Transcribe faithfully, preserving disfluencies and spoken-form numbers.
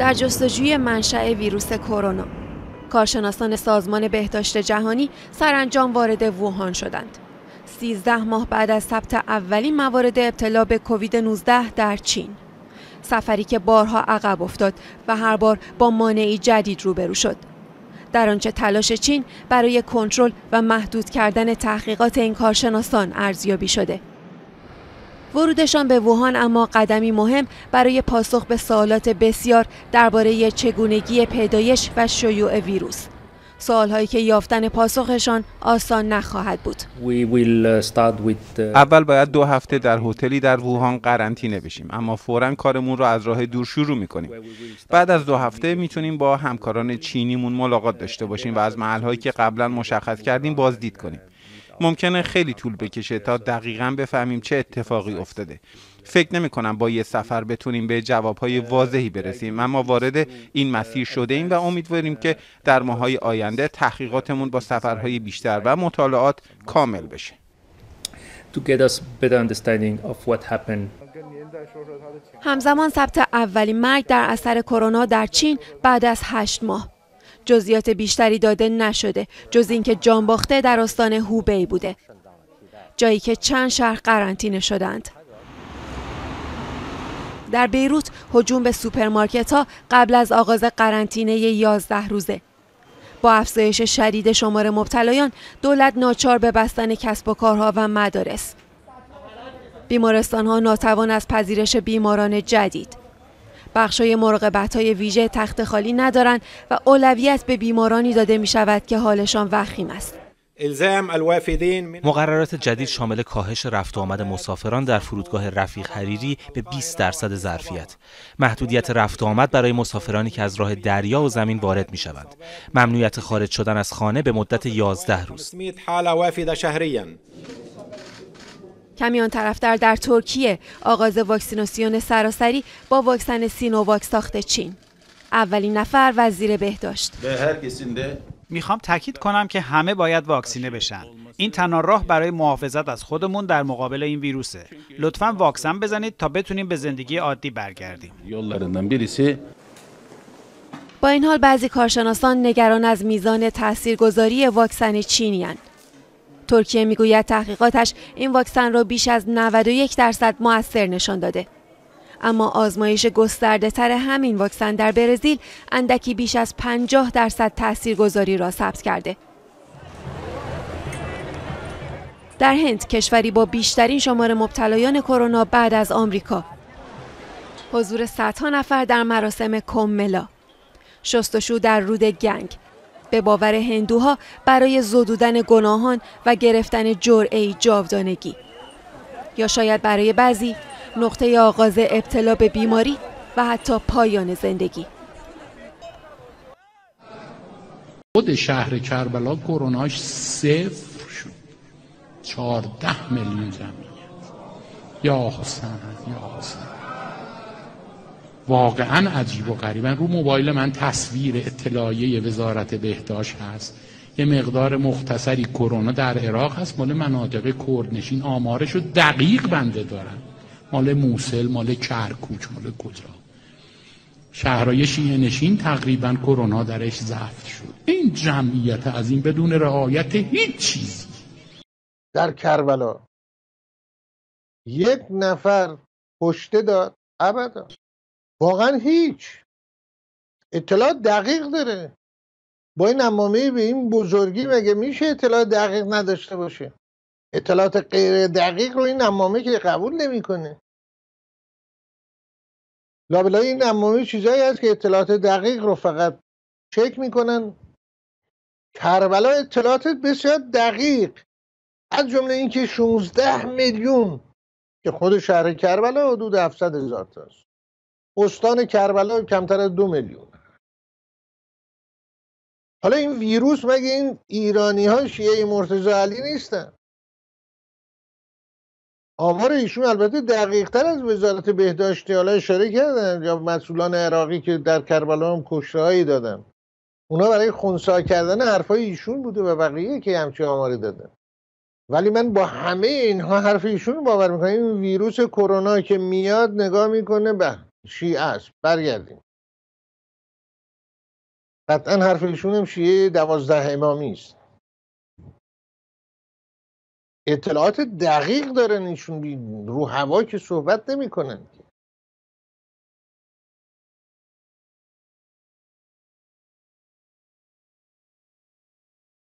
در جستجوی منشأ ویروس کرونا، کارشناسان سازمان بهداشت جهانی سرانجام وارد ووهان شدند. سیزده ماه بعد از ثبت اولین موارد ابتلا به کووید نوزده در چین. سفری که بارها عقب افتاد و هر بار با مانعی جدید روبرو شد. در آنچه تلاش چین برای کنترل و محدود کردن تحقیقات این کارشناسان ارزیابی شده. ورودشان به ووهان اما قدمی مهم برای پاسخ به سوالات بسیار درباره چگونگی پیدایش و شیوع ویروس. سوالهایی که یافتن پاسخشان آسان نخواهد بود. اول باید دو هفته در هتلی در ووهان قرنطینه بشیم، اما فوراً کارمون رو از راه دور شروع می‌کنیم. بعد از دو هفته میتونیم با همکاران چینیمون ملاقات داشته باشیم و از محل‌هایی که قبلا مشخص کردیم بازدید کنیم. ممکنه خیلی طول بکشه تا دقیقاً بفهمیم چه اتفاقی افتاده. فکر نمی کنم با یه سفر بتونیم به جوابهای واضحی برسیم، اما وارد این مسیر شده ایم و امیدواریم که در ماه‌های آینده تحقیقاتمون با سفرهای بیشتر و مطالعات کامل بشه. همزمان ثبت اولین مرگ در اثر کرونا در چین بعد از هشت ماه. جزئیات بیشتری داده نشده جز اینکه جانباخته در استان هوبی بوده، جایی که چند شهر قرنطینه شدند. در بیروت هجوم به سوپرمارکت‌ها قبل از آغاز قرنطینه یازده روزه. با افزایش شدید شمار مبتلایان، دولت ناچار به بستن کسب و کارها و مدارس. بیمارستان‌ها ناتوان از پذیرش بیماران جدید. بخش‌های مراقبت‌های ویژه تخت خالی ندارند و اولویت به بیمارانی داده می‌شود که حالشان وخیم است. مقررات جدید شامل کاهش رفت و آمد مسافران در فرودگاه رفیق حریری به بیست درصد ظرفیت، محدودیت رفت و آمد برای مسافرانی که از راه دریا و زمین وارد می‌شوند، ممنوعیت خارج شدن از خانه به مدت یازده روز. کمی آن طرفتر در ترکیه آغاز واکسیناسیون سراسری با واکسن سینوواک ساخت چین. اولین نفر وزیر بهداشت. میخوام تاکید کنم که همه باید واکسینه بشن. این تنها راه برای محافظت از خودمون در مقابل این ویروسه. لطفاً واکسن بزنید تا بتونیم به زندگی عادی برگردیم. با این حال بعضی کارشناسان نگران از میزان تاثیرگذاری واکسن چینی اند. ترکیه میگوید تحقیقاتش این واکسن را بیش از نود و یک درصد مؤثر نشان داده. اما آزمایش گسترده تر همین واکسن در برزیل اندکی بیش از پنجاه درصد تاثیرگذاری را ثبت کرده. در هند، کشوری با بیشترین شمار مبتلایان کرونا بعد از آمریکا، حضور صدها نفر در مراسم کملا، شستشو در رود گنگ، به باور هندوها برای زدودن گناهان و گرفتن جرعه‌ای جاودانگی، یا شاید برای بعضی نقطه آغاز ابتلا به بیماری و حتی پایان زندگی. خود شهر کربلا کروناش صفر شد. چهارده میلیون جمعیت. یا حسین یا حسین. واقعا عجیب و غریبا. رو موبایل من تصویر اطلاعیه وزارت بهداشت هست. یه مقدار مختصری کرونا در عراق هست، مال مناطق کردنشین. آمارشو دقیق بنده دارم، مال موصل، مال کرکوک، مال کجا. شهرهای شیعه نشین تقریبا کرونا درش ضبط شد. این جمعیت از این بدون رعایت هیچ چیزی. در کربلا یک نفر کشته داد؟ ابدا. واقعا هیچ اطلاع دقیق داره. با این عمامه به این بزرگی مگه میشه اطلاع دقیق نداشته باشه؟ اطلاعات غیر دقیق رو این عمامه که قبول نمیکنه. لابلای این عمامه چیزایی هست که اطلاعات دقیق رو فقط چک میکنن. کربلا اطلاعات بسیار دقیق، از جمله این که شانزده میلیون که خود شهر کربلا حدود هفتصد هزار تا است. استان کربلا کمتر از دو میلیون. حالا این ویروس مگه این ایرانی ها شیعه مرتضی علی نیستن؟ آمار ایشون البته دقیق تر از وزارت بهداشتی حالا اشاره کردن، یا مسئولان عراقی که در کربلا هم کشته هایی دادن. اونا برای خنثی کردن حرفای ایشون بوده و بقیه که همچین آماری دادن. ولی من با همه اینها حرف ایشون رو باور میکنم. این ویروس کرونا که میاد نگاه میکنه به شیعه است. برگردیم. قطعا حرف ایشون هم شیعه دوازده امامی است. اطلاعات دقیق دارن ایشون، رو هوا که صحبت نمی کنن.